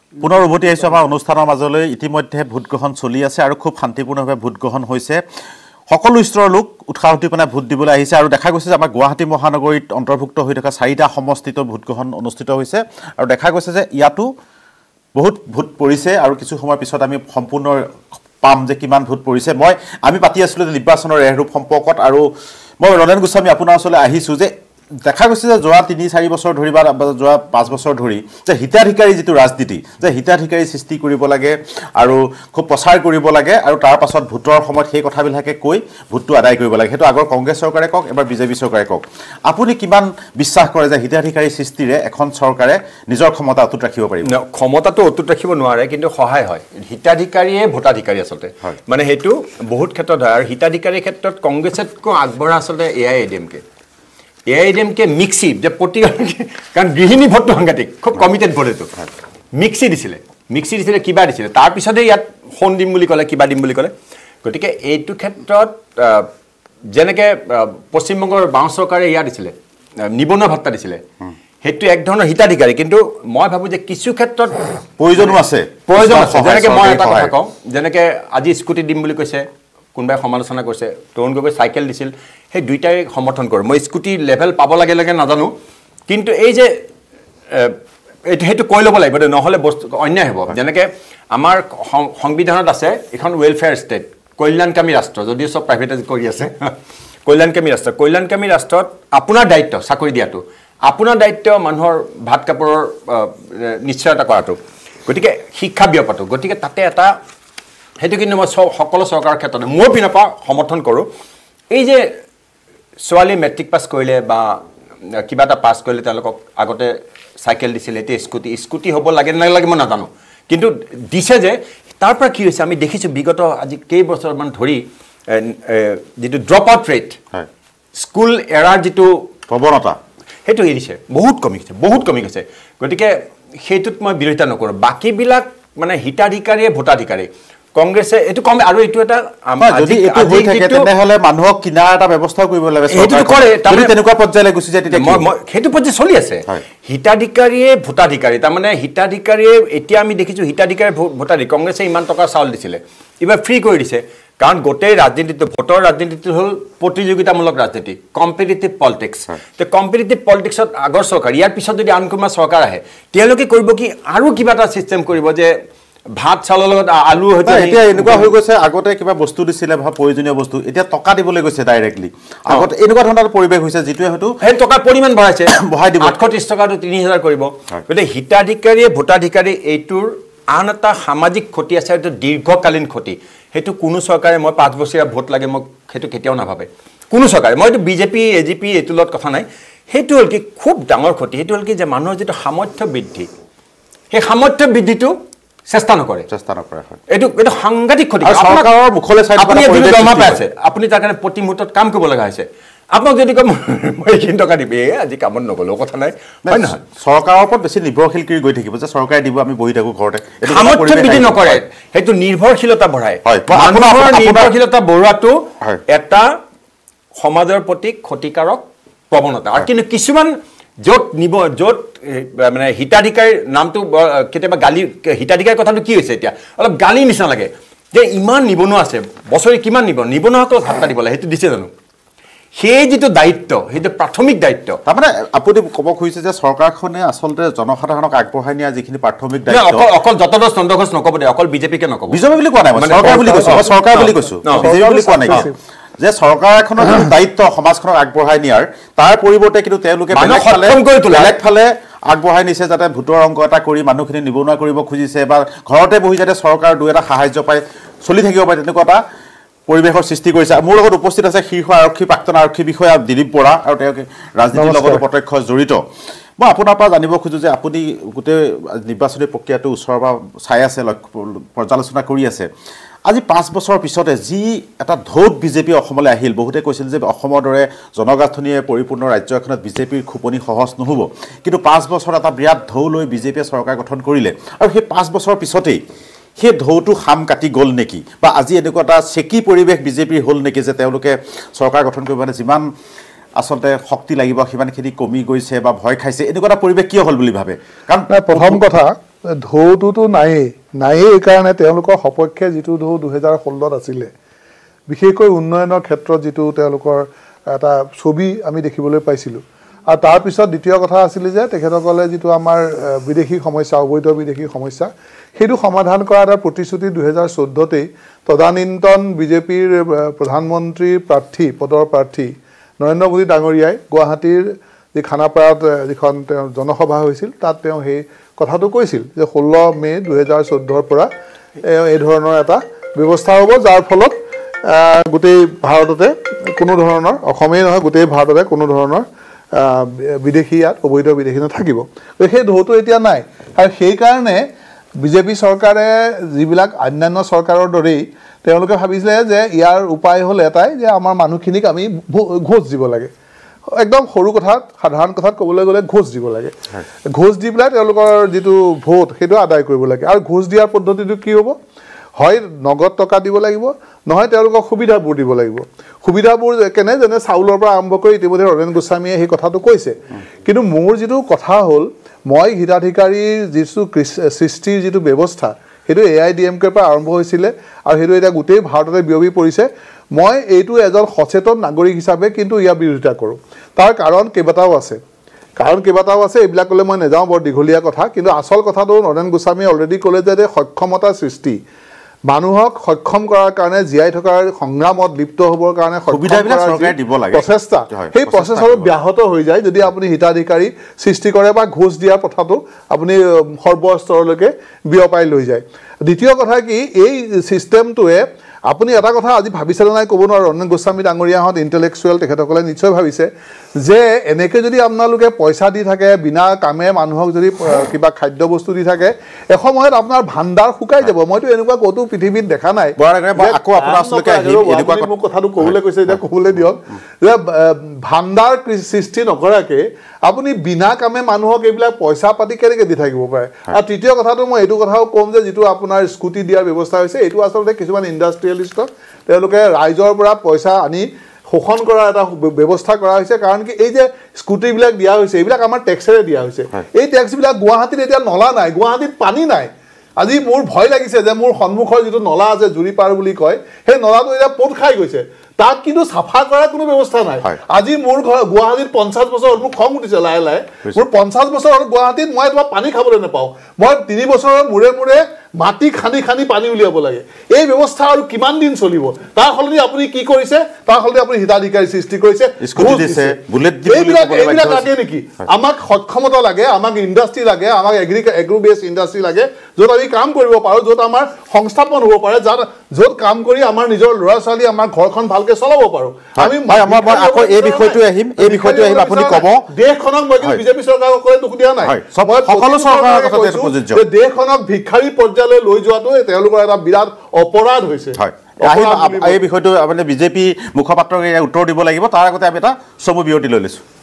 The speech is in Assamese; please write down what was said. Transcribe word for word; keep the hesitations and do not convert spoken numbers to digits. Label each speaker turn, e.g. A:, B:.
A: পুনৰ উভতি আহিছোঁ আমাৰ অনুষ্ঠানৰ মাজলৈ ইতিমধ্যে ভোট গ্ৰহণ চলি আছে আৰু খুব শান্তিপূৰ্ণভাৱে ভোট গ্ৰহণ হৈছে সকলো স্তৰৰ লোক উৎসাহ দি পেলাই ভোট দিবলৈ আহিছে আৰু দেখা গৈছে যে আমাৰ গুৱাহাটী মহানগৰীত অন্তৰ্ভুক্ত হৈ থকা চাৰিটা সমষ্টিত ভোট গ্ৰহণ অনুষ্ঠিত হৈছে আৰু দেখা গৈছে যে ইয়াতো বহুত ভোট পৰিছে আৰু কিছু সময়ৰ পিছত আমি সম্পূৰ্ণ পাম যে কিমান ভোট পৰিছে মই আমি পাতি আছিলোঁ যে নিৰ্বাচনৰ এৰূপ সম্পৰ্কত আৰু মই ৰনেন গোস্বামী আপোনাৰ ওচৰলৈ আহিছোঁ যে দেখা গৈছে যে যোৱা তিনি চাৰি বছৰ ধৰি বা যোৱা পাঁচ বছৰ ধৰি যে হিতাধিকাৰী যিটো ৰাজনীতি যে হিতাধিকাৰী সৃষ্টি কৰিব লাগে আৰু খুব প্ৰচাৰ কৰিব লাগে আৰু তাৰ পাছত ভোটৰ সময়ত সেই কথাবিলাকে কৈ ভোটটো আদায় কৰিব লাগে সেইটো আগৰ কংগ্ৰেছ চৰকাৰে কওক এবাৰ বিজেপি চৰকাৰে কওক আপুনি কিমান বিশ্বাস কৰে যে হিতাধিকাৰী সৃষ্টিৰে এখন চৰকাৰে নিজৰ ক্ষমতা অটুট ৰাখিব পাৰিব
B: ক্ষমতাটো অটুট ৰাখিব নোৱাৰে কিন্তু সহায় হয় হিতাধিকাৰীয়ে ভোটাধিকাৰী আচলতে মানে সেইটো বহুত ক্ষেত্ৰত হয় আৰু হিতাধিকাৰীৰ ক্ষেত্ৰত কংগ্ৰেছতকৈ আগবঢ়া আচলতে A I A D M K A I D M K mixie যে প্ৰতি কাৰণ গৃহিণী ভোটটো সাংঘাতিক খুব কমিটেড ভোট এইটো মিক্সি দিছিলে মিক্সি দিছিলে কিবা দিছিলে তাৰপিছতে ইয়াত সোণ দিম বুলি ক'লে কিবা দিম বুলি ক'লে গতিকে এইটো ক্ষেত্ৰত যেনেকৈ পশ্চিমবংগৰ বাওঁ চৰকাৰে ইয়াত দিছিলে নিবনুৱা ভাত্তা দিছিলে সেইটো এক ধৰণৰ হিতাধিকাৰী কিন্তু মই ভাবোঁ যে কিছু ক্ষেত্ৰত
A: প্ৰয়োজনো আছে
B: প্ৰয়োজন আছে যেনেকৈ মই এটা কথা কওঁ যেনেকৈ আজি স্কুটি দিম বুলি কৈছে কোনোবাই সমালোচনা কৰিছে তৰুণ গগৈ চাইকেল দিছিল সেই দুইটাই সমৰ্থন কৰোঁ মই স্কুটি লেভেল পাব লাগে লাগে নাজানো কিন্তু এই যে এইটো সেইটো কৈ ল'ব লাগিব নহ'লে বস্তু অন্যায় হ'ব যেনেকৈ আমাৰ সংবিধানত আছে এখন ৱেলফেয়াৰ ষ্টেট কল্যাণকামী ৰাষ্ট্ৰ যদিও চব প্ৰাইভেটাইজ কৰি আছে কল্যাণকামী ৰাষ্ট্ৰ কল্যাণকামী ৰাষ্ট্ৰত আপোনাৰ দায়িত্ব চাকৰি দিয়াটো আপোনাৰ দায়িত্ব মানুহৰ ভাত কাপোৰৰ নিশ্চয়তা কৰাটো গতিকে শিক্ষা বিয়পাটো গতিকে তাতে এটা সেইটো কিন্তু মই সকলো চৰকাৰৰ ক্ষেত্ৰতে মোৰ পিনৰ পৰা সমৰ্থন কৰোঁ এই যে ছোৱালী মেট্ৰিক পাছ কৰিলে বা কিবা এটা পাছ কৰিলে তেওঁলোকক আগতে চাইকেল দিছিলে এতিয়া স্কুটি স্কুটি হ'ব লাগে নালাগে মই নাজানো কিন্তু দিছে যে তাৰ পৰা কি হৈছে আমি দেখিছোঁ বিগত আজি কেইবছৰমান ধৰি যিটো ড্ৰপ আউট ৰেট স্কুল এৰাৰ যিটো
A: প্ৰৱণতা
B: সেইটো এৰিছে বহুত কমি গৈছে বহুত কমি গৈছে গতিকে সেইটোত মই বিৰোধিতা নকৰোঁ বাকীবিলাক মানে হিতাধিকাৰীয়ে ভোটাধিকাৰী কংগ্ৰেছে এইটো কম আৰু এইটো এটা
A: যদি এইটো হৈ থাকে তেনেহ'লে মানুহক কিনাৰ এটা ব্যৱস্থা কৰিব লাগে
B: সেইটো কৰে তাৰমানে
A: তেনেকুৱা পৰ্যায়লৈ গুচি যায় তেতিয়া
B: মই সেইটো পৰ্যায় চলি আছে হিতাধিকাৰীয়ে ভোটাধিকাৰী তাৰমানে হিতাধিকাৰীয়ে এতিয়া আমি দেখিছোঁ হিতাধিকাৰী ভোটাধিকাৰী কংগ্ৰেছে ইমান টকা চাউল দিছিলে এইবাৰ ফ্ৰী কৰি দিছে কাৰণ গোটেই ৰাজনীতিটো ভোটৰ ৰাজনীতিটো হ'ল প্ৰতিযোগিতামূলক ৰাজনীতি কম্পিটিটিভ পলিটিক্স তে কম্পিটিটিভ পলিটিক্সত আগৰ চৰকাৰ ইয়াৰ পিছত যদি আন কোনোবা চৰকাৰ আহে তেওঁলোকে কৰিব কি আৰু কিবা এটা ছিষ্টেম কৰিব যে ভাত চাউলৰ লগত আলু হয়তো
A: এতিয়া এনেকুৱা হৈ গৈছে আগতে কিবা বস্তু দিছিলে বা প্ৰয়োজনীয় বস্তু এতিয়া টকা দিবলৈ গৈছে ডাইৰেক্টলি আগতে এনেকুৱা ধৰণৰ পৰিৱেশ হৈছে যিটোৱে হয়তো
B: সেই টকাৰ পৰিমাণ বঢ়াইছে বঢ়াই দিব আঠশ ত্ৰিছ টকাটো তিনি হাজাৰ কৰিব গতিকে হিতাধিকাৰীয়ে ভোটাধিকাৰী এইটোৰ আন এটা সামাজিক ক্ষতি আছে এইটো দীৰ্ঘকালীন ক্ষতি সেইটো কোনো চৰকাৰে মই পাঁচ বছৰীয়া ভোট লাগে মোক সেইটো কেতিয়াও নাভাবে কোনো চৰকাৰে মই এইটো বিজেপি এ জি পি এইটোৰ লগত কথা নাই সেইটো হ'ল কি খুব ডাঙৰ ক্ষতি সেইটো হ'ল কি যে মানুহৰ যিটো সামৰ্থ্য বৃদ্ধি সেই সামৰ্থ্য বৃদ্ধিটো চেষ্টা নকৰে
A: চেষ্টা নকৰে
B: এইটো এইটো সাংঘাতিক ক্ষতি
A: চৰকাৰৰ মুখলৈ চাই
B: আপুনি জমা পাই আছে আপুনি তাৰ কাৰণে প্ৰতি মুহূৰ্তত কাম কৰিব লগা হৈছে আপোনাক যদি কয় মই এইখিনি টকা দিবি এই আজি কামত নগ'লেও কথা নাই হয় নহয়
A: চৰকাৰৰ ওপৰত বেছি নিৰ্ভৰশীল কৰি গৈ থাকিব যে চৰকাৰে দিব আমি বহি থাকোঁ ঘৰতে
B: সামৰ্থ্য বৃদ্ধি নকৰে সেইটো নিৰ্ভৰশীলতা বঢ়ায় মানুহৰ নিৰ্ভৰশীলতা বঢ়োৱাটো এটা সমাজৰ প্ৰতি ক্ষতিকাৰক প্ৰৱণতা আৰু কিন্তু কিছুমান য'ত নিব য'ত মানে হিতাধিকাৰীৰ নামটো কেতিয়াবা গালি হিতাধিকাৰীৰ কথাটো কি হৈছে এতিয়া অলপ গালি নিচিনা লাগে যে ইমান নিবনুৱা আছে বছৰি কিমান নিব নিবনুৱাসকলক ভাত্তা দিব লাগে সেইটো দিছে জানো সেই যিটো দায়িত্ব সেইটো প্ৰাথমিক দায়িত্ব
A: তাৰমানে আপুনি ক'ব খুজিছে যে চৰকাৰখনে আচলতে জনসাধাৰণক আগবঢ়াই নিয়া যিখিনি প্ৰাথমিক দায়িত্ব
B: অকল অকল যতদোষ চন্দ্ৰঘোষ নক'ব দে অকল বিজেপিকে নক'ব
A: বিজেপি বুলি কোৱা নাই চৰকাৰ বুলি কৈছোঁ চৰকাৰ বুলি কৈছোঁ বিজেপি বুলি কোৱা নাই যে চৰকাৰ এখনৰ যিটো দায়িত্ব সমাজখনক আগবঢ়াই নিয়াৰ তাৰ পৰিৱৰ্তে কিন্তু তেওঁলোকে বেলেগ ফালে আগবঢ়াই নিছে যাতে ভোটৰ অংক এটা কৰি মানুহখিনি নিবনুৱা কৰিব খুজিছে বা ঘৰতে বহি যাতে চৰকাৰ দুই এটা সাহায্য পায় চলি থাকিব পাৰে তেনেকুৱা এটা পৰিৱেশৰ সৃষ্টি কৰিছে মোৰ লগত উপস্থিত আছে শীৰ্ষ আৰক্ষী প্ৰাক্তন আৰক্ষী বিষয়া দিলীপ বৰা আৰু তেওঁ ৰাজনীতিৰ লগত প্ৰত্যক্ষ জড়িত মই আপোনাৰ পৰা জানিব খোজোঁ যে আপুনি গোটেই নিৰ্বাচনী প্ৰক্ৰিয়াটো ওচৰৰ পৰা চাই আছে পৰ্যালোচনা কৰি আছে আজি পাঁচ বছৰৰ পিছতে যি এটা ঢৌত বিজেপি অসমলৈ আহিল বহুতে কৈছিল যে অসমৰ দৰে জনগাঁথনিয়ে পৰিপূৰ্ণ ৰাজ্য এখনত বিজেপিৰ খোপনি সহজ নহ'ব কিন্তু পাঁচ বছৰ এটা বিৰাট ঢৌ লৈ বিজেপিয়ে চৰকাৰ গঠন কৰিলে আৰু সেই পাঁচ বছৰৰ পিছতেই সেই ঢৌটো খাম কাটি গ'ল নেকি বা আজি এনেকুৱা এটা চেকি পৰিৱেশ বিজেপিৰ হ'ল নেকি যে তেওঁলোকে চৰকাৰ গঠন কৰিব মানে যিমান আসলতে শক্তি লাগিব সিমানখিনি কমি গৈছে বা ভয় খাইছে এনেকুৱা এটা পৰিৱেশ কিয় হ'ল বুলি ভাবে কাৰণ
C: প্ৰথম কথা ঢৌটোতো নায়েই নায়েই এইকাৰণে তেওঁলোকৰ সপক্ষে যিটো ঢৌ দুহেজাৰ ষোল্লত আছিলে বিশেষকৈ উন্নয়নৰ ক্ষেত্ৰত যিটো তেওঁলোকৰ এটা ছবি আমি দেখিবলৈ পাইছিলোঁ আৰু তাৰপিছত দ্বিতীয় কথা আছিলে যে তেখেতসকলে যিটো আমাৰ বিদেশী সমস্যা অবৈধ বিদেশী সমস্যা সেইটো সমাধান কৰা এটা প্ৰতিশ্ৰুতি দুহেজাৰ চৈধ্যতেই তদানীন্তন বিজেপিৰ প্ৰধানমন্ত্ৰী প্ৰাৰ্থী পদৰ প্ৰাৰ্থী নৰেন্দ্ৰ মোদী ডাঙৰীয়াই গুৱাহাটীৰ যি খানাপাৰাত যিখন তেওঁ জনসভা হৈছিল তাত তেওঁ সেই কথাটো কৈছিল যে ষোল্ল মে দুহেজাৰ চৈধ্যৰ পৰা এই ধৰণৰ এটা ব্যৱস্থা হ'ব যাৰ ফলত গোটেই ভাৰততে কোনো ধৰণৰ অসমেই নহয় গোটেই ভাৰততে কোনো ধৰণৰ বিদেশী ইয়াত অবৈধ বিদেশী নাথাকিব সেই ঢৌটো এতিয়া নাই আৰু সেইকাৰণে বিজেপি চৰকাৰে যিবিলাক অন্যান্য চৰকাৰৰ দৰেই তেওঁলোকে ভাবিছিলে যে ইয়াৰ উপায় হ'ল এটাই যে আমাৰ মানুহখিনিক আমি ঘোষ দিব লাগে একদম সৰু কথাত সাধাৰণ কথাত ক'বলৈ গ'লে ঘোষ দিব লাগে ঘোষ দি পেলাই তেওঁলোকৰ যিটো ভোট সেইটো আদায় কৰিব লাগে আৰু ঘোষ দিয়াৰ পদ্ধতিটো কি হ'ব হয় নগদ টকা দিব লাগিব নহয় তেওঁলোকক সুবিধাবোৰ দিব লাগিব সুবিধাবোৰ কেনে যেনে চাউলৰ পৰা আৰম্ভ কৰি ইতিমধ্যে অৰবিন্দ গোস্বামীয়ে সেই কথাটো কৈছে কিন্তু মোৰ যিটো কথা হ'ল মই হিতাধিকাৰীৰ যিটো সৃষ্টিৰ যিটো ব্যৱস্থা সেইটো এ আই ডি এম কেৰ পৰা আৰম্ভ হৈছিলে আৰু সেইটো এতিয়া গোটেই ভাৰততে বিয়পি পৰিছে মই এইটো এজন সচেতন নাগৰিক হিচাপে কিন্তু ইয়াৰ বিৰোধিতা কৰোঁ তাৰ কাৰণ কেইবাটাও আছে কাৰণ কেইবাটাও আছে এইবিলাকলৈ মই নাযাওঁ বৰ দীঘলীয়া কথা কিন্তু আচল কথাটো নৰেন্দ্ৰ গোস্বামীয়ে অলৰেডি ক'লে যে সক্ষমতাৰ সৃষ্টি মানুহক সক্ষম কৰাৰ কাৰণে জীয়াই থকাৰ সংগ্ৰামত লিপ্ত হ'বৰ কাৰণে প্ৰচেষ্টা সেই প্ৰচেষ্টাটো ব্যাহত হৈ যায় যদি আপুনি হিতাধিকাৰী সৃষ্টি কৰে বা ঘোষ দিয়াৰ কথাটো আপুনি সৰ্বস্তৰলৈকে বিয়পাই লৈ যায় দ্বিতীয় কথা কি এই ছিষ্টেমটোৱে আপুনি এটা কথা আজি ভাবিছিলে নাই ক'ব নোৱাৰো নৰেন্দ্ৰ গোস্বামী ডাঙৰীয়াহঁত ইণ্টেলেকচুৱেল তেখেতসকলে নিশ্চয় ভাবিছে যে এনেকৈ যদি আপোনালোকে পইচা দি থাকে বিনা কামে মানুহক যদি কিবা খাদ্য বস্তু দি থাকে এসময়ত আপোনাৰ ভাণ্ডাৰ শুকাই যাব মইতো এনেকুৱা ক'তো পৃথিৱীত দেখা নাই
A: আকৌ আপোনালোকে
C: এনেকুৱা কথাটো ক'বলৈ কৈছে এতিয়া ক'বলৈ দিয়ক যে ভাণ্ডাৰ সৃষ্টি নকৰাকৈ আপুনি বিনা কামে মানুহক এইবিলাক পইচা পাতি কেনেকৈ দি থাকিব পাৰে আৰু তৃতীয় কথাটো মই এইটো কথাও ক'ম যে যিটো আপোনাৰ স্কুটি দিয়াৰ ব্যৱস্থা হৈছে এইটো আচলতে কিছুমান ইণ্ডাষ্ট্ৰিয়েলিষ্টক তেওঁলোকে ৰাইজৰ পৰা পইচা আনি শোষণ কৰাৰ এটা ব্যৱস্থা কৰা হৈছে কাৰণ কি এই যে স্কুটিবিলাক দিয়া হৈছে এইবিলাক আমাৰ টেক্সেৰে দিয়া হৈছে এই টেক্সবিলাক গুৱাহাটীত এতিয়া নলা নাই গুৱাহাটীত পানী নাই আজি মোৰ ভয় লাগিছে যে মোৰ সন্মুখৰ যিটো নলা আছে জুৰিপাৰ বুলি কয় সেই নলাটো এতিয়া পোত খাই গৈছে তাক কিন্তু চাফা কৰাৰ কোনো ব্যৱস্থা নাই আজি মোৰ ঘৰ গুৱাহাটীত পঞ্চাছ বছৰ হ'ল মোৰ খং উঠিছে লাহে লাহে মোৰ পঞ্চাছ বছৰ হ'ল গুৱাহাটীত মই তোমাৰ পানী খাবলৈ নাপাওঁ মই তিনি বছৰৰ মূৰে মূৰে মাটি খানি খানি পানী উলিয়াব লাগে এই ব্যৱস্থা আৰু কিমান দিন চলিব তাৰ সলনি আপুনি কি কৰিছে তাৰ সলনি আপুনি হিতাধিকাৰী সৃষ্টি কৰিছে এইবিলাক লাগে নেকি আমাক সক্ষমতা লাগে আমাক ইণ্ডাষ্ট্ৰি লাগে আমাক এগ্ৰি এগ্ৰো বেছ ইণ্ডাষ্ট্ৰি লাগে য'ত আমি কাম কৰিব পাৰোঁ য'ত আমাৰ সংস্থাপন হ'ব পাৰে যাত য'ত কাম কৰি আমাৰ নিজৰ ল'ৰা ছোৱালী আমাৰ ঘৰখন ভালকৈ চলাব পাৰোঁ আমি
A: আকৌ এই বিষয়টো আহিম এই বিষয়টো আহিম আপুনি ক'ব
C: দেশখনক মই কিন্তু বিজেপি চৰকাৰসকলে দুখ দিয়া নাই
A: সকলো চৰকাৰৰ কথা প্ৰযোজ্য
C: দেশখনক ভিক্ষাৰী পৰ্যায়লৈ লৈ যোৱাটো তেওঁলোকৰ এটা বিৰাট অপৰাধ হৈছে
A: এই বিষয়টো মানে বিজেপি মুখপাত্ৰক উত্তৰ দিব লাগিব তাৰ আগতে আমি এটা চমু বিৰতি লৈ লৈছোঁ